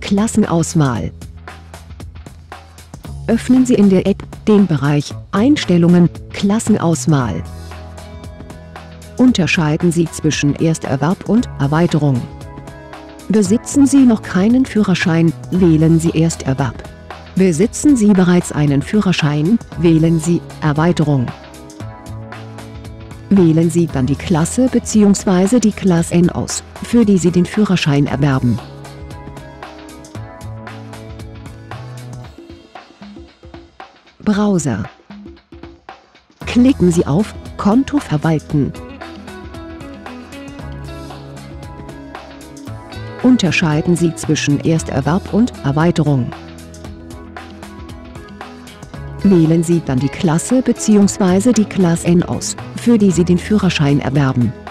Klassenauswahl. Öffnen Sie in der App den Bereich Einstellungen, Klassenauswahl. Unterscheiden Sie zwischen Ersterwerb und Erweiterung. Besitzen Sie noch keinen Führerschein, wählen Sie Ersterwerb. Besitzen Sie bereits einen Führerschein, wählen Sie Erweiterung. Wählen Sie dann die Klasse bzw. die Klassen aus, für die Sie den Führerschein erwerben. Browser. Klicken Sie auf Konto verwalten. Unterscheiden Sie zwischen Ersterwerb und Erweiterung. Wählen Sie dann die Klasse bzw. die Klassen aus, für die Sie den Führerschein erwerben.